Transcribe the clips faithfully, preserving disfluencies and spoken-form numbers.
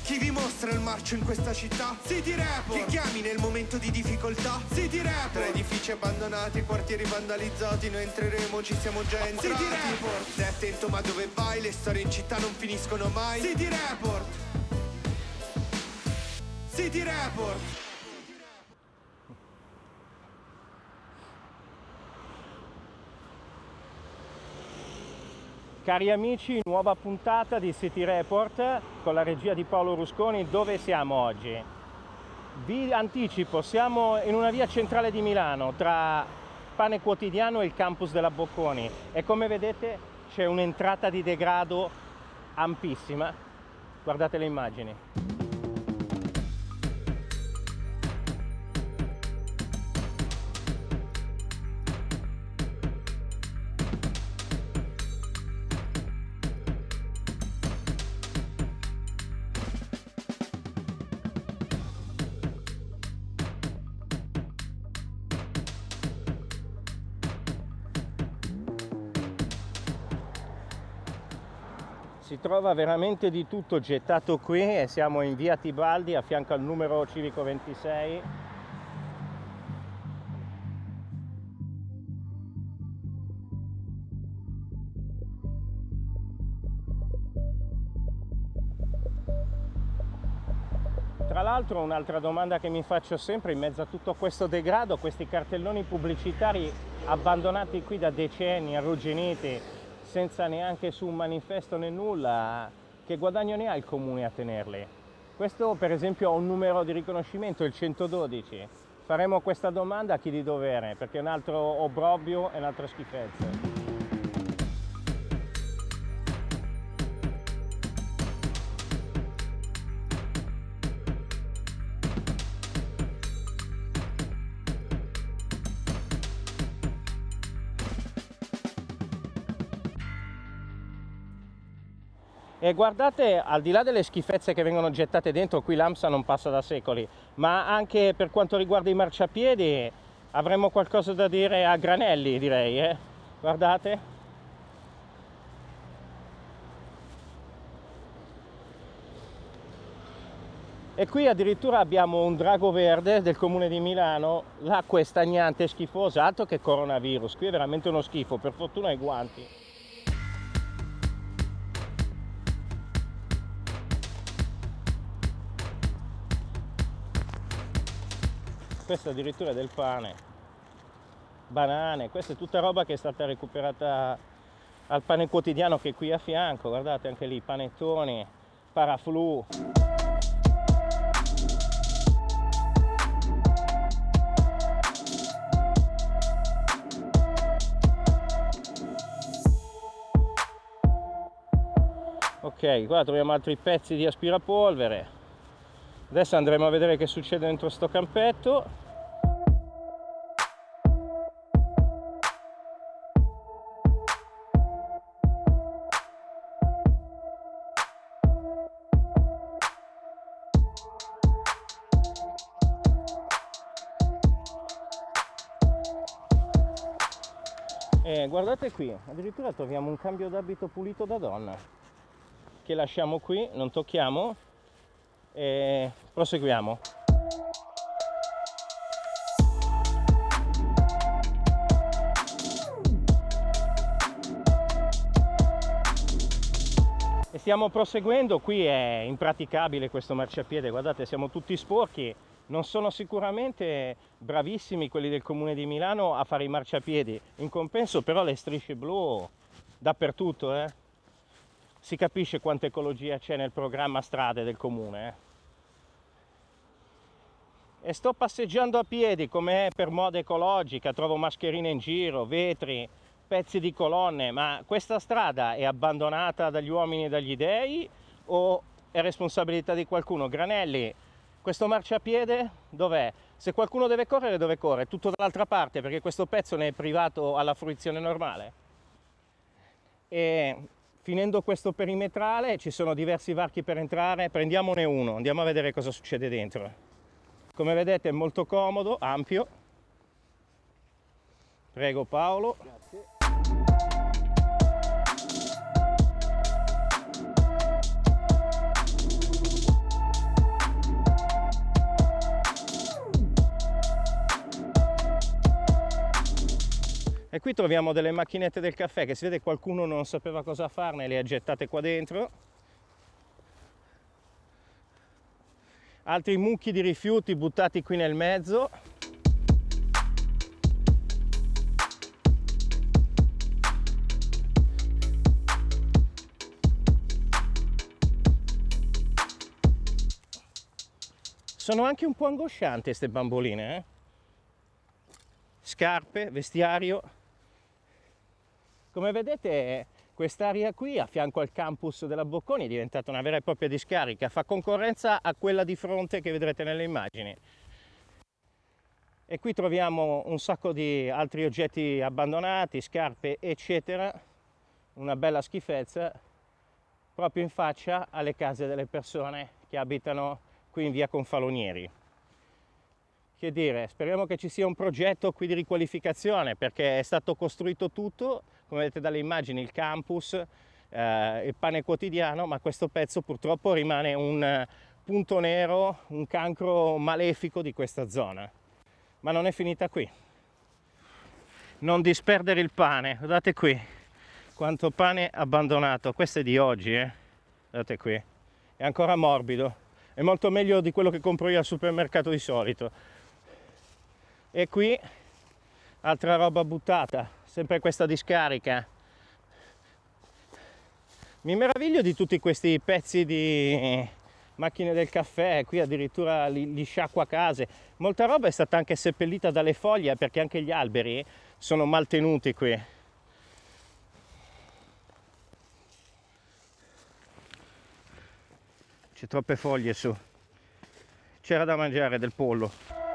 Chi vi mostra il marcio in questa città? City Report. Chi chiami nel momento di difficoltà? City Report. Tra edifici abbandonati, quartieri vandalizzati, noi entreremo, ci siamo già entrati. City Report. Stai attento, ma dove vai? Le storie in città non finiscono mai. City Report. City Report. Cari amici, nuova puntata di City Report con la regia di Paolo Rusconi. Dove siamo oggi? Vi anticipo, siamo in una via centrale di Milano tra Pane Quotidiano e il campus della Bocconi e come vedete c'è un'entrata di degrado ampissima. Guardate le immagini. Si trova veramente di tutto gettato qui e siamo in via Tibaldi a fianco al numero civico ventisei. Tra l'altro un'altra domanda che mi faccio sempre in mezzo a tutto questo degrado, questi cartelloni pubblicitari abbandonati qui da decenni, arrugginiti, senza neanche su un manifesto né nulla, che guadagno ne ha il comune a tenerli? Questo per esempio ha un numero di riconoscimento, il centododici. Faremo questa domanda a chi di dovere, perché è un altro obbrobrio e un'altra schifezza. E guardate, al di là delle schifezze che vengono gettate dentro, qui l'AMSA non passa da secoli, ma anche per quanto riguarda i marciapiedi avremmo qualcosa da dire a granelli, direi, eh? Guardate. E qui addirittura abbiamo un drago verde del comune di Milano, l'acqua è stagnante e schifosa, altro che coronavirus, qui è veramente uno schifo, per fortuna i guanti. Questo addirittura è del pane, banane, questa è tutta roba che è stata recuperata al Pane Quotidiano che è qui a fianco, guardate anche lì, panettoni, Paraflu. Ok, qua troviamo altri pezzi di aspirapolvere. Adesso andremo a vedere che succede dentro sto campetto. E guardate qui, addirittura troviamo un cambio d'abito pulito da donna che lasciamo qui, non tocchiamo. E proseguiamo. E stiamo proseguendo, qui è impraticabile questo marciapiede, guardate siamo tutti sporchi, non sono sicuramente bravissimi quelli del comune di Milano a fare i marciapiedi, in compenso però le strisce blu dappertutto, eh? Si capisce quanta ecologia c'è nel programma strade del comune, eh? E sto passeggiando a piedi come è per moda ecologica, trovo mascherine in giro, vetri, pezzi di colonne, ma questa strada è abbandonata dagli uomini e dagli dei o è responsabilità di qualcuno? Granelli, questo marciapiede dov'è? Se qualcuno deve correre, dove corre? Tutto dall'altra parte, perché questo pezzo ne è privato alla fruizione normale. E finendo questo perimetrale ci sono diversi varchi per entrare, prendiamone uno, andiamo a vedere cosa succede dentro. Come vedete è molto comodo, ampio. Prego Paolo. Grazie. E qui troviamo delle macchinette del caffè che si vede qualcuno non sapeva cosa farne, le ha gettate qua dentro. Altri mucchi di rifiuti buttati qui nel mezzo. Sono anche un po' angoscianti queste bamboline, eh? Scarpe, vestiario. Come vedete quest'area qui a fianco al campus della Bocconi è diventata una vera e propria discarica, fa concorrenza a quella di fronte che vedrete nelle immagini. E qui troviamo un sacco di altri oggetti abbandonati, scarpe eccetera, una bella schifezza proprio in faccia alle case delle persone che abitano qui in via Confalonieri. Che dire, speriamo che ci sia un progetto qui di riqualificazione, perché è stato costruito tutto, come vedete dalle immagini, il campus, eh, il pane quotidiano, ma questo pezzo purtroppo rimane un punto nero, un cancro malefico di questa zona. Ma non è finita qui. Non disperdere il pane, guardate qui, quanto pane abbandonato. Questo è di oggi, eh? Guardate qui, è ancora morbido. È molto meglio di quello che compro io al supermercato di solito. E qui altra roba buttata, sempre questa discarica. Mi meraviglio di tutti questi pezzi di macchine del caffè, qui addirittura gli sciacquacase. Molta roba è stata anche seppellita dalle foglie, perché anche gli alberi sono mal tenuti qui. C'è troppe foglie su. C'era da mangiare del pollo.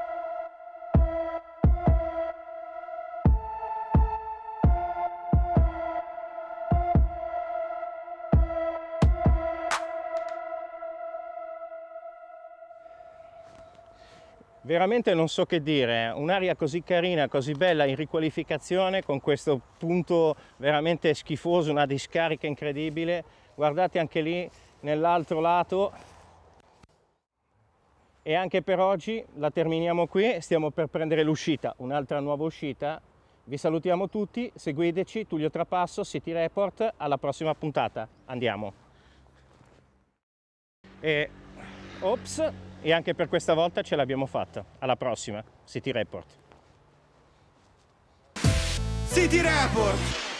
Veramente non so che dire, un'area così carina, così bella in riqualificazione, con questo punto veramente schifoso, una discarica incredibile. Guardate anche lì nell'altro lato. E anche per oggi la terminiamo qui, stiamo per prendere l'uscita, un'altra nuova uscita. Vi salutiamo tutti, seguiteci, Tullio Trapasso, City Report, alla prossima puntata, andiamo. E ops, e anche per questa volta ce l'abbiamo fatta, alla prossima, City Report. City Report!